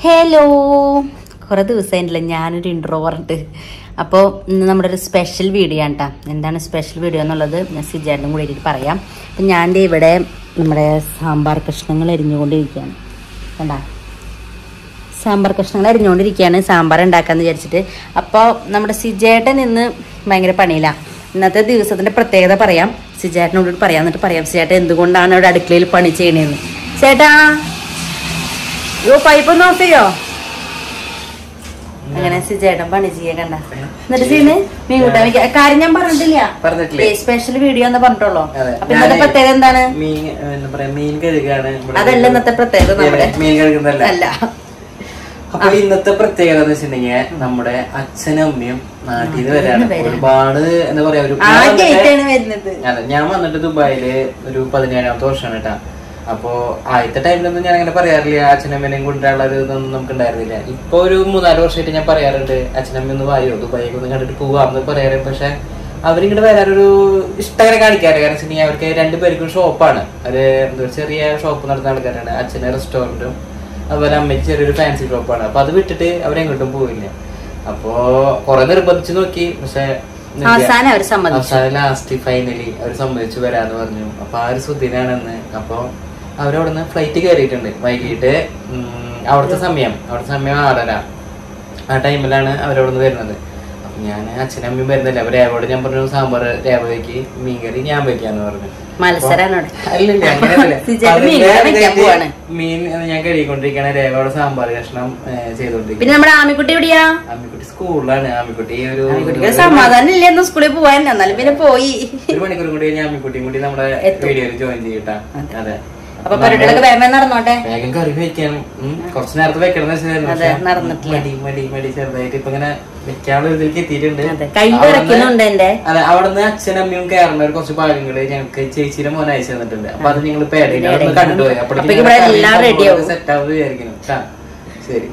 Hello, കുറേ ദിവസമായിട്ടില്ല ഞാനൊരു intro പറഞ്ഞിട്ട്. അപ്പോൾ ഇന്ന് നമ്മുടെ ഒരു സ്പെഷ്യൽ വീഡിയോ ആണ് കേട്ടോ. എന്താണ് സ്പെഷ്യൽ വീഡിയോ എന്നുള്ളത് ഞാൻ സിജാനും കൂടി പറയാം. അപ്പം ഞാൻ ഇവിടെ നമ്മുടെ സാമ്പാർ കഷ്ണങ്ങൾ അരിഞ്ഞുകൊണ്ടിരിക്കുകയാണ്. കണ്ടാ, സാമ്പാർ കഷ്ണങ്ങൾ അരിഞ്ഞുകൊണ്ടിരിക്കുകയാണ് സാമ്പാർ ഉണ്ടാക്കാമെന്ന് വിചാരിച്ചിട്ട്. അപ്പോൾ നമ്മുടെ സിജേട്ടൻ ഇന്ന് ഭയങ്കര പണിയില്ല. ഇന്നത്തെ ദിവസത്തിൻ്റെ പ്രത്യേകത പറയാം, സിജേട്ടനോട് പറയാം. എന്നിട്ട് പറയാം സിജേട്ടൻ എന്തുകൊണ്ടാണ് അവിടെ അടുക്കളയിൽ പണി ചെയ്യണതെന്ന്. ചേട്ടാ, യോ പൈപ്പ് ഒന്ന് ഓഫ് ചെയ്യോ? അങ്ങനെ സിജേട്ടൻ പണി ചെയ്യാൻ കണ്ട. എന്നിട്ട് ചെയ്യുന്നത് മീൻകൂട്ടാൻ കാര്യം ഞാൻ പറഞ്ഞിട്ടില്ല, സ്പെഷ്യൽ വീഡിയോ എന്ന് പറഞ്ഞിട്ടുള്ളൂ. അപ്പൊ ഇന്നത്തെ പ്രത്യേകത എന്താണ്? അതല്ല ഇന്നത്തെ പ്രത്യേകത, നമ്മുടെ അല്ല. അപ്പൊ ഇന്നത്തെ പ്രത്യേകത എന്ന് വെച്ചിട്ടുണ്ടെങ്കിൽ നമ്മുടെ അച്ഛനും അമ്മയും നാട്ടിൽ നിന്ന് വരാണ്. ഒരുപാട് എന്താ പറയാ, അതെ, ഞാൻ വന്നിട്ട് ദുബായില് ഒരു 17ാമത്തെ വർഷമാണ് കേട്ടാ. അപ്പോ ആദ്യത്തെ ടൈമിലൊന്നും ഞാൻ അങ്ങനെ പറയാറില്ല, അച്ഛനമ്മേനെയും കൊണ്ടുള്ള ഒരു ഇതൊന്നും നമുക്ക് ഉണ്ടായിരുന്നില്ല. ഇപ്പൊ ഒരു 3-4 വർഷമായിട്ട് ഞാൻ പറയാറുണ്ട്, അച്ഛനമ്മ ഒന്ന് വായോ ദുബായിക്ക് ഒന്ന് കണ്ടിട്ട് പോവാന്ന് പറയാറുണ്ട്. പക്ഷെ അവരിങ്ങോട്ട് വരാറൊരു ഇഷ്ടകരെ കാണിക്കാറ്. കാരണം വെച്ചിട്ടുണ്ടെങ്കിൽ അവർക്ക് 2 പേർക്കും ഷോപ്പാണ്. ഒരു ചെറിയ ഷോപ്പ് നടത്തുന്ന ആൾക്കാരാണ്. അച്ഛന് റെസ്റ്റോറന്റും അതുപോലെ അമ്മയ്ക്ക് ചെറിയൊരു ഫാൻസി ഷോപ്പാണ്. അപ്പൊ അത് വിട്ടിട്ട് അവരെങ്ങോട്ടും പോയില്ല. അപ്പോ കൊറേ നിർബന്ധിച്ചു നോക്കി, പക്ഷെ ലാസ്റ്റ് ഫൈനലി അവർ സമ്മതിച്ചു വരാന്ന് പറഞ്ഞു. അപ്പൊ ആ ഒരു സുദിനാണെന്ന്. അപ്പൊ അവരവിടുന്ന് ഫ്ലൈറ്റ് കയറിയിട്ടുണ്ട് വൈകിട്ട്. അവിടുത്തെ സമയം 6:30 ആ ടൈമിലാണ് അവരവിടുന്ന് വരുന്നത്. അപ്പൊ ഞാൻ അച്ഛനും അമ്മയും വരുന്നില്ല. അപ്പൊ രേവയോട് ഞാൻ പറഞ്ഞു സാമ്പാർ രേവ വയ്ക്ക്, മീൻകറി ഞാൻ വെക്കാന്ന് പറഞ്ഞു. മീൻ ഞാൻ കഴുകിക്കൊണ്ടിരിക്കണ, രേവയുടെ സാമ്പാർ കഷ്ണം ചെയ്തോണ്ടിരിക്കും. ആമിക്കുട്ടി സ്കൂളിലാണ്. ആമിക്കുട്ടി ഒരു സമാധാനം ഇല്ലെന്ന് സ്കൂളിൽ പോവാൻ, എന്നാലും പിന്നെ പോയി. 1 മണിക്കൂർ കൂടി ഞാൻ ആമിക്കുട്ടിയും കൂടി നമ്മുടെ വീഡിയോയിൽ ജോയിൻ ചെയ്യട്ടാ. അതെ, അപ്പൊ പരിപാടികളൊക്കെ വേഗം നടന്നോട്ടെ. വേഗം കറി വെക്കണം, കുറച്ച് നേരത്തെ വെക്കണം മടി ചെറുതായിട്ട് ഇപ്പൊ ഇങ്ങനെ വെക്കാനുള്ള ഇതിലേക്ക് എത്തിയിട്ടുണ്ട്. അതെ, അവിടുന്ന് അച്ഛനും അമ്മയും കയറുന്ന കുറച്ച് ഭാഗങ്ങള് ഞങ്ങൾക്ക് ചേച്ചിയുടെ മോൻ അയച്ചു തന്നിട്ടുണ്ട്. അപ്പൊ അത് ഞങ്ങൾ പേടിയിൽ കണ്ടുപോയി. അപ്പോഴേക്കും സെറ്റ് ആവുക വിചാരിക്കുന്നു. ശരി.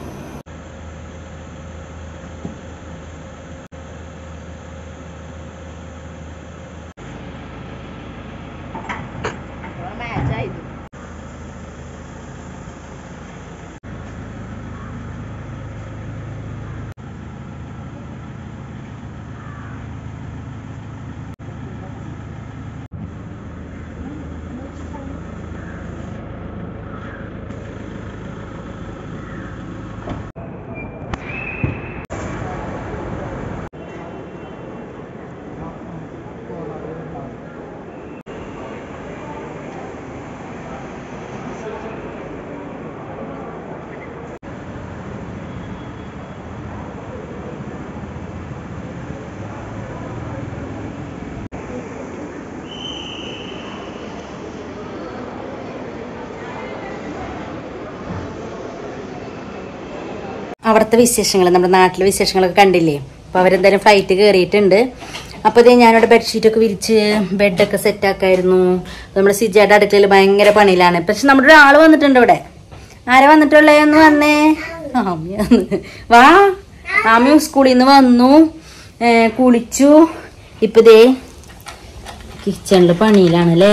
അവിടുത്തെ വിശേഷങ്ങൾ, നമ്മുടെ നാട്ടിലെ വിശേഷങ്ങളൊക്കെ കണ്ടില്ലേ. അപ്പോൾ അവരെന്തായാലും ഫ്ലൈറ്റ് കയറിയിട്ടുണ്ട്. അപ്പോൾ ഇതേ ഞാനിവിടെ ബെഡ്ഷീറ്റൊക്കെ വിരിച്ച് ബെഡൊക്കെ സെറ്റാക്കായിരുന്നു. നമ്മുടെ സിജയുടെ അടുക്കളയിൽ ഭയങ്കര പണിയിലാണ്. പക്ഷെ നമ്മുടെ ഒരാൾ വന്നിട്ടുണ്ട് ഇവിടെ. ആരാ വന്നിട്ടുള്ളേ? ഒന്ന് വന്നേ. ആമിയാന്ന് വാ. ആമി സ്കൂളിൽ നിന്ന് വന്നു, കുളിച്ചു. ഇപ്പൊ ഇതേ കിച്ചണില് പണിയിലാണ് അല്ലേ.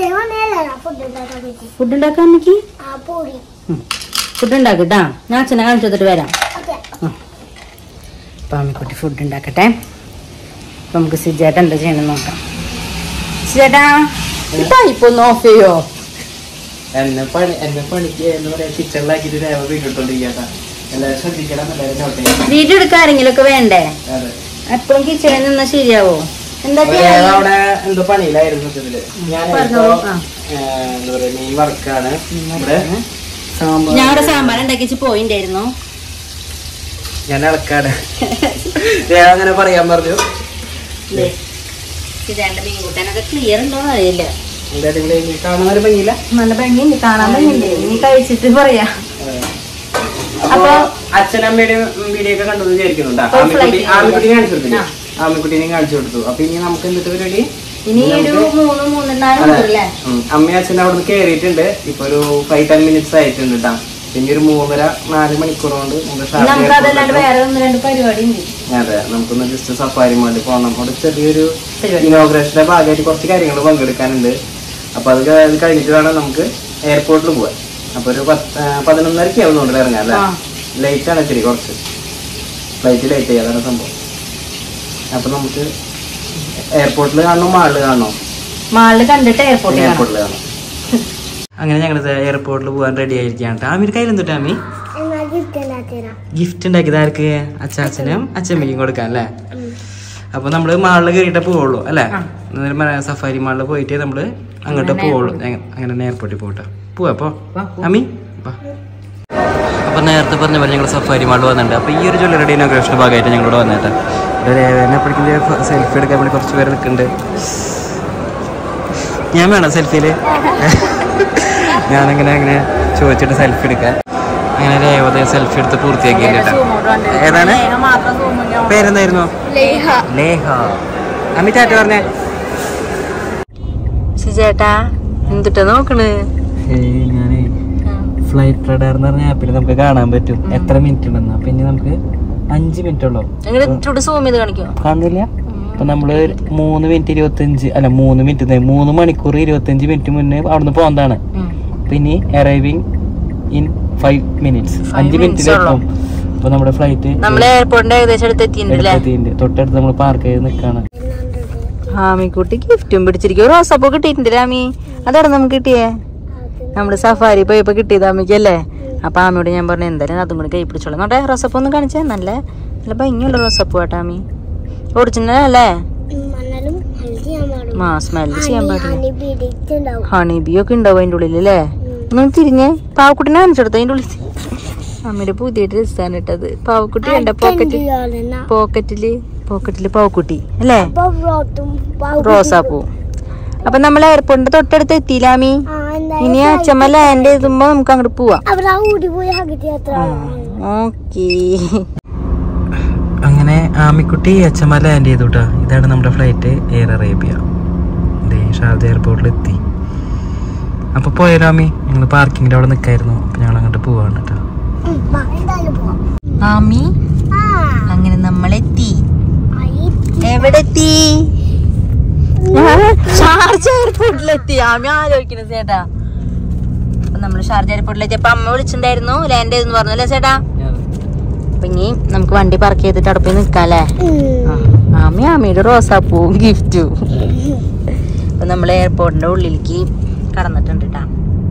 ഫുഡ് ഉണ്ടാക്കാൻ എനിക്ക് ഫുഡ് ഉണ്ടാക്കട്ടാ. ഞാൻ അച്ഛനെ കാണിച്ചു കൊടുത്തിട്ട് വരാം. അപ്പൊ അമ്മിക്കുട്ടി ഫുഡ് ഉണ്ടാക്കട്ടെ. അപ്പൊ നമുക്ക് സിജേട്ടൻ എന്താ ചെയ്യണമെന്ന് നോക്കാം. സിജേട്ടാ, ഇപ്പൊ ഒന്ന് ഓഫ് ചെയ്യോ? എന്നെ പണിക്ക് എന്താ പറയാ, കിച്ചണിലാക്കിട്ട് രേവ വീട്ടിട്ടോണ്ടിരിക്കാ. എല്ലാവരും ശ്രദ്ധിക്കണം. വീഡിയോ എടുക്കാൻ ആരെങ്കിലും ഒക്കെ വേണ്ടേ? എപ്പോഴും കിച്ചണിൽ നിന്നാ ശരിയാവോ? അവിടെ എന്തോ പണിയിലായിരുന്നു. ഞാനിപ്പോ എന്താ പറയാ, മീൻ വർക്കാണ്. ഇവിടെ ഞങ്ങളുടെ സാമ്പാർ ഉണ്ടാക്കി പോയിണ്ടായിരുന്നു. ഞാൻ ഇളക്കാണ്. അങ്ങനെ പറയാൻ പറഞ്ഞു. മീൻകൂട്ടാനൊക്കെ ക്ലിയർ ഉണ്ടോന്ന് അറിയില്ല. കാണാൻ ഒരു ഭംഗിയില്ല, നല്ല ഭംഗിയുണ്ട്, കാണാൻ ഭംഗിയുണ്ട്. നീ കഴിച്ചിട്ട് പറയാ. അപ്പൊ അച്ഛനമ്മയുടെയും വീഡിയോ ഒക്കെ കണ്ടു വിചാരിക്കുന്നുണ്ടോ? ആമിക്കുട്ടിനെ കാണിച്ചു കൊടുത്തില്ല, ആമിക്കുട്ടീനെയും കാണിച്ചു കൊടുത്തു. അപ്പൊ ഇനി നമുക്ക് എന്തിട്ട് പരിപാടി? അമ്മയും അച്ഛനും അവിടെ നിന്ന് കയറിയിട്ടുണ്ട്. ഇപ്പൊ ഒരു 5-10 മിനിറ്റ്സ് ആയിട്ടുണ്ട് കേട്ടാ. പിന്നെ ഒരു 3-4 മണിക്കൂർ കൊണ്ട് അതെ, നമുക്കൊന്ന് ജസ്റ്റ് സഫാരി മോളിൽ പോകണം. അവിടെ ചെറിയൊരു ഇനോഗ്രേഷന്റെ ഭാഗമായിട്ട് കുറച്ച് കാര്യങ്ങൾ പങ്കെടുക്കാനുണ്ട്. അപ്പൊ അത് കഴിഞ്ഞിട്ട് വേണം നമുക്ക് എയർപോർട്ടിൽ പോവാൻ. അപ്പൊ ഒരു 11:30 ആവുന്നുണ്ട് ഇറങ്ങാം അല്ലേ? ലൈറ്റ് ആണ് ഇത്തിരി കുറച്ച്, ഫ്ലൈറ്റ് ലൈറ്റ് ചെയ്യാം, അതാണ് സംഭവം. അപ്പൊ നമുക്ക് എയർപോർട്ടിൽ കാണണോ മാളില് കാണണോ? മാളില് കണ്ടിട്ട് എയർപോർട്ടിൽ കാണാം. അങ്ങനെ ഞങ്ങൾ എയർപോർട്ടിൽ പോകാൻ റെഡി ആയിരിക്കാണ്. ആമിയുടെ കയ്യിൽ എന്തിട്ടാ ആമി ഗിഫ്റ്റ് ഉണ്ടാക്കിയത്? ആർക്ക്? അച്ചാച്ചനും അച്ഛമ്മയ്ക്കും കൊടുക്കാൻ അല്ലേ? അപ്പൊ നമ്മള് മാളില് കയറിയിട്ടേ പോവുള്ളൂ അല്ലേ? സഫാരി മാളില് പോയിട്ട് നമ്മള് അങ്ങോട്ട് പോവുള്ളൂ. അങ്ങനെ എയർപോർട്ടിൽ പോട്ടെ, പോവാ അപ്പൊ അമ്മി. അപ്പൊ നേരത്തെ പറഞ്ഞ പോലെ ഞങ്ങൾ സഫാരി മാളിൽ വന്നിട്ടുണ്ട്. അപ്പൊ ഈ ഒരു ജ്വല്ലറിയുടെ ഇനോഗ്രേഷൻ ഭാഗമായിട്ട് ഞങ്ങളോട് വന്നിട്ട് എപ്പോഴേക്കും സെൽഫി എടുക്കാൻ വേണ്ടി കുറച്ച് പേര് നിൽക്കുന്നുണ്ട്. ഞാൻ വേണം സെൽഫിയില്? ഞാനങ്ങനെ ചോദിച്ചിട്ട് സെൽഫി എടുക്കാൻ അങ്ങനെ രേവതയെ സെൽഫി എടുത്ത് പൂർത്തിയാക്കിയിട്ടാ. ഏതാണ് പേരെന്തായിരുന്നു? ലേഹ. അമ്മി ടാറ്റ പറഞ്ഞേ. ചേട്ടാ എന്തിട്ടാ നോക്കണ്? ഞാന് ഫ്ലൈറ്റ് റഡാർ എന്ന് പറഞ്ഞ ആപ്പിൽ നമുക്ക് കാണാൻ പറ്റും എത്ര മിനിറ്റ് ഉണ്ടെന്ന്. പിന്നെ നമുക്ക് 5 മിനിറ്റ് ഉള്ളൂ കാണില്ല. അപ്പൊ നമ്മള് 3 മണിക്കൂർ 25 മിനിറ്റ് മുന്നേ അവിടുന്ന് പോകുന്നതാണ്. പിന്നെ അറൈവിംഗ് ഇൻ 5 മിനിറ്റ്സ്, 5 മിനിറ്റിലെത്തും. അപ്പൊ നമ്മുടെ ഫ്ലൈറ്റ് എയർപോർട്ടിന്റെ ഏകദേശം എത്തിയിട്ടുണ്ട്. തൊട്ടടുത്ത് നമ്മൾ പാർക്ക് ചെയ്ത് നിൽക്കാണ്. ആമിക്കുട്ടി ഗിഫ്റ്റും പിടിച്ചിരിക്കും. റോസാപ്പൂ കിട്ടിയിട്ടുണ്ട് ആമി. അതവിടെ നമുക്ക് കിട്ടിയേ, നമ്മള് സഫാരി പോയപ്പോ കിട്ടിയത് ആമിക്കല്ലേ. അപ്പൊ ആമിയോട് ഞാൻ പറഞ്ഞു എന്തായാലും അതും കൂടി കൈ പിടിച്ചോളാം. നോട്ടെ റോസാപ്പൂ ഒന്ന് കാണിച്ചേ. നല്ല നല്ല ഭംഗിയുള്ള റോസാപ്പൂ കേട്ടോ ആമി. ഒറിജിനൽ അല്ലേ? സ്മെല്ല് ചെയ്യാൻ പാടില്ല. ഹണി ബി ഒക്കെ ഉണ്ടാവും അതിന്റെ ഉള്ളിൽ അല്ലേ? ഒന്ന് തിരിഞ്ഞേ. പാവക്കുട്ടിനെ കാണിച്ചെടുത്തു അതിന്റെ ഉള്ളിൽ. അമ്മയുടെ പുതിയ ഡ്രസ്സാണ് ഇട്ടത്. പാവക്കുട്ടി ഉണ്ട് പോക്കറ്റില് പാവക്കുട്ടി അല്ലേ? റോസാപ്പൂ. അപ്പൊ നമ്മൾ എയർപോർട്ടിന്റെ തൊട്ടടുത്ത് എത്തിയില്ലാമി. ഇനി അച്ഛമ്മ ലാൻഡ് ചെയ്തുമ്പോ നമുക്ക് അങ്ങോട്ട് പോവാം. ഓക്കേ. അങ്ങനെ ആമിക്കുട്ടി അച്ഛമ്മ ലാൻഡ് ചെയ്തു കേട്ടോ. ഇതാണ് നമ്മുടെ ഫ്ലൈറ്റ്, എയർ അറേബ്യ. ഷാർജ എയർപോർട്ടിൽ എത്തി. അപ്പൊ പോയാലോ ആമി? ഞങ്ങൾ പാർക്കിങ്ങിന്റെ അവിടെ നിൽക്കായിരുന്നു. അപ്പൊ ഞങ്ങൾ അങ്ങോട്ട് പോവാണ് കേട്ടോ. ആമി അങ്ങനെ നമ്മളെത്തി. എവിടെ എത്തി? ഷാർജ എയർപോർട്ടിലെത്തി. ആമി ആലോചിക്കണ ചേട്ടാ. അപ്പൊ നമ്മള് ഷാർജ എയർപോർട്ടിലെത്തി. അപ്പൊ അമ്മ വിളിച്ചിട്ടുണ്ടായിരുന്നു ലാൻഡ് ചെയ്തെന്ന് പറഞ്ഞു അല്ലേ ചേട്ടാ? അപ്പൊ ഇനി നമുക്ക് വണ്ടി പാർക്ക് ചെയ്തിട്ട് അവിടെ പോയി നിക്കാല്ലേ? ആമിയുടെ റോസാപ്പൂ ഗിഫ്റ്റു. അപ്പൊ നമ്മള് എയർപോർട്ടിന്റെ ഉള്ളിലേക്ക് കടന്നിട്ടുണ്ട് കേട്ടാ.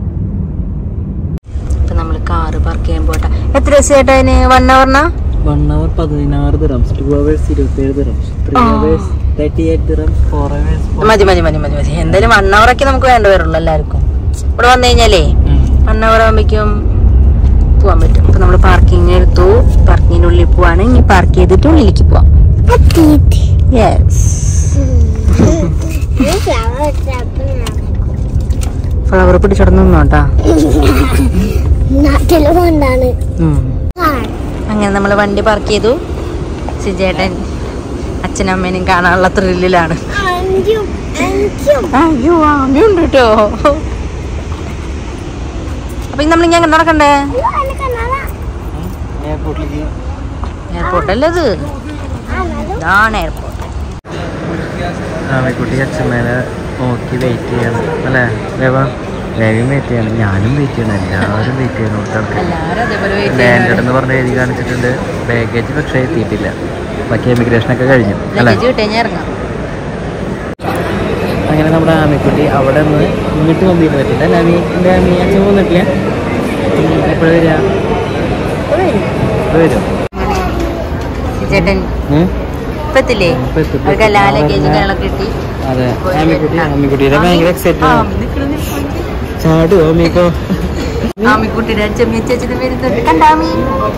അപ്പൊ നമ്മള് കാറ് പാർക്ക് ചെയ്യാൻ പോട്ടെ. എത്ര ദിവസം ചേട്ടാ അതിന്? 1 hour 1 hour 16 dirhams, 2 hours 27 dirhams, 3 hours 38 dirhams, 4 hours മതി. എന്തായാലും 1 hour ഒക്കെ നമുക്ക് വേണ്ട വരുള്ളൂ എല്ലാവർക്കും. ഇവിടെ വന്നു കഴിഞ്ഞാലേ 1 hour ആകുമ്പോഴേക്കും പോവാൻ പറ്റും. അപ്പൊ നമ്മള് പാർക്കിംഗ് എടുത്തു. പാർക്കിങ്ങിന്റെ ഉള്ളിൽ പോവാണ്. ഇനി പാർക്ക് ചെയ്തിട്ട് ഉള്ളിലേക്ക് പോവാം. ഫ്ലവർ പിടിച്ചോട്ടാ. അങ്ങനെ നമ്മള് വണ്ടി പാർക്ക് ചെയ്തു. സിജേട്ടൻ അച്ഛനും അമ്മേനും കാണാനുള്ള ത്രില്ലിലാണ്. അയ്യോ ആമയുണ്ട് കേട്ടോ. അപ്പൊ നമ്മളിങ്ങനെ എങ്ങനെ നടക്കണ്ടേ? എയർപോർട്ടല്ലേ ഇത്? ഇതാണ് എയർപോർട്ട്. ആമക്കുട്ടി അച്ഛമ്മേനെ നോക്കി വെയിറ്റ് ചെയ്യണം അല്ലേ? വേഗം വെയിറ്റ് ചെയ്യണം. ഞാനും വെയിറ്റ് ചെയ്യണം. എല്ലാവരും വെയിറ്റ് ചെയ്യണം. ലാൻഡഡ് എന്ന് പറഞ്ഞ എഴുതി കാണിച്ചിട്ടുണ്ട്. ബാഗേജ് പക്ഷേ എത്തിയിട്ടില്ല. ബാക്കി എമിഗ്രേഷനൊക്കെ കഴിഞ്ഞു അല്ലേ? അങ്ങനെ നമ്മുടെ ആമിക്കുട്ടി അവിടെ നിന്ന് ഇങ്ങോട്ട് വന്നിട്ട് പറ്റില്ല അല്ലേ? എൻ്റെ ആമി അച്ഛൻ വന്നിട്ടില്ല. എപ്പോഴും വരിക? വരും ചേട്ടൻ ഇപ്പത്തില്ലേ? അതെ. ആമിക്കുട്ടിയുടെ ഭയങ്കര എക്സൈറ്റ്മെന്റ്. ചാടുവോ അമ്മീക്കോ? ആമിക്കുട്ടിയുടെ അച്ഛമ്മ ചേച്ചിട്ട് വരുന്നുണ്ട്. കണ്ടാമി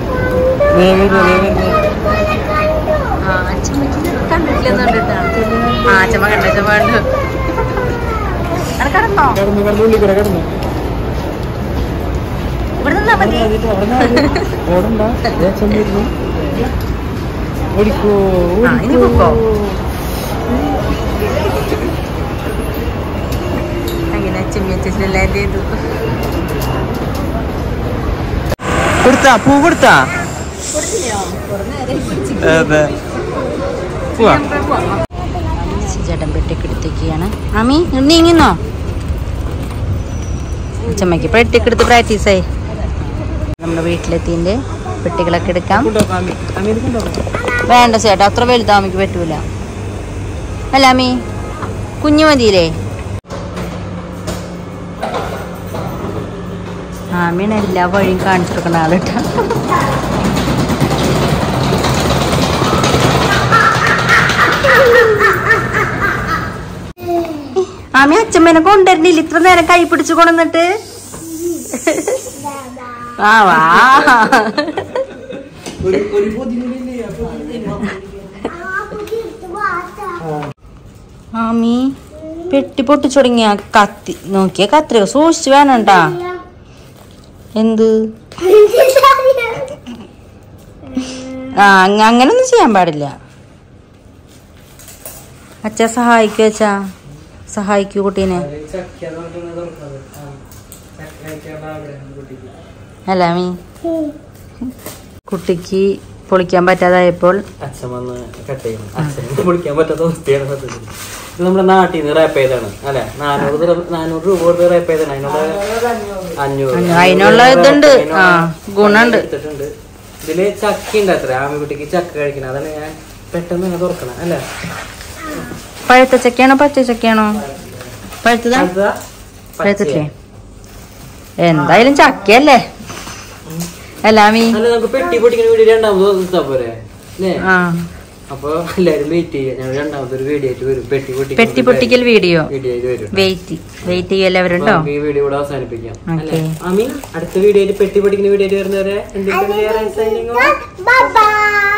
കണ്ടിട്ടില്ലെന്നുണ്ട്. അച്ഛമ്മ കണ്ടു. അച്ഛമ്മ കണ്ടു. കടന്നോ? ഉള്ളിൽ കൂടെ കിടന്നു. ഇവിടെ നിന്നാ മതി. ഇനി പൊക്കോ. അങ്ങനെ അച്ഛമ്മ ചേച്ചിനെല്ലാം ചെയ്തു. കൊടുത്താ പൂ കൊടുത്താ? ചേട്ടൻ പെട്ടിക്ക് എടുത്തേക്കാണ്. ആമി നീങ്ങിന്നോ? അച്ഛമ്മയ്ക്ക് പെട്ടിയൊക്കെ എടുത്ത് പ്രാക്ടീസായി. നമ്മുടെ വീട്ടിലെത്തിൻ്റെ പെട്ടികളൊക്കെ എടുക്കാം. വേണ്ട ചേട്ടാ, അത്ര വലുതാമിക്ക് പറ്റൂല. അല്ല അമ്മി, കുഞ്ഞു മതിയില്ലേ? ആമിയാണ് എല്ലാ വഴിയും കാണിച്ചു കൊടുക്കണ ആളിട്ടാ. ആമി അച്ഛമ്മേനെ കൊണ്ടുവരണില്ല ഇത്ര നേരം കൈ പിടിച്ചു കൊണ്ടുവന്നിട്ട്. ആ വാ ആമി പെട്ടി പൊട്ടിച്ചു തുടങ്ങിയ കത്തി നോക്കിയ കത്രയോ സൂക്ഷിച്ചു വേണണ്ടാ. എന്ത് അങ്ങനൊന്നും ചെയ്യാൻ പാടില്ല. അച്ഛാ സഹായിക്കൂ, അച്ഛാ സഹായിക്കൂ കുട്ടീനെ. അല്ല മീ കുട്ടിക്ക് പൊളിക്കാൻ പറ്റാതായപ്പോൾ അച്ഛൻ വന്ന് കട്ട് ചെയ്യണം. അച്ഛന് പൊളിക്കാൻ പറ്റാത്ത അവസ്ഥയാണ് സത്യത്തിൽ. ഇത് നമ്മുടെ നാട്ടിൽ നിന്ന് റാപ്പ് ചെയ്താണ് അല്ലെ. 400 രൂപ കൊടുത്ത് റാപ്പ് ചെയ്താണ്. അതിനുള്ള ഇതുണ്ട്, ഗുണുണ്ട്. എടുത്തിട്ടുണ്ട്. ഇതില് ചക്ക ഉണ്ട് അത്ര. ആമിക്കുട്ടിക്ക് ചക്ക കഴിക്കണം. അതാണ് ഞാൻ പെട്ടെന്ന് തന്നെ തുറക്കണം അല്ലെ. പഴുത്ത ചക്കയാണോ പച്ച ചക്കയാണോ? പഴുത്തതാ? പഴുത്തില്ലേ? എന്തായാലും ചക്കയല്ലേ. എല്ലാമീ നമുക്ക് പെട്ടി പൊട്ടിക്കുന്ന വീഡിയോ രണ്ടാമത് നിർത്താൻ പോരെ. അപ്പൊ എല്ലാരും വെയിറ്റ് ചെയ്യാം. ഞങ്ങൾ രണ്ടാമതൊരു വീഡിയോ ആയിട്ട് വരും. പെട്ടി പൊട്ടിക്കൽ വീഡിയോ വരും. വെയിറ്റ് ചെയ്യല്ലവരും കേട്ടോ. ഈ വീഡിയോ കൂടെ അവസാനിപ്പിക്കാം. അടുത്ത വീഡിയോ ആയിട്ട് പെട്ടി പൊട്ടിക്കുന്ന വീഡിയോ ആയിട്ട് വരുന്നവരെ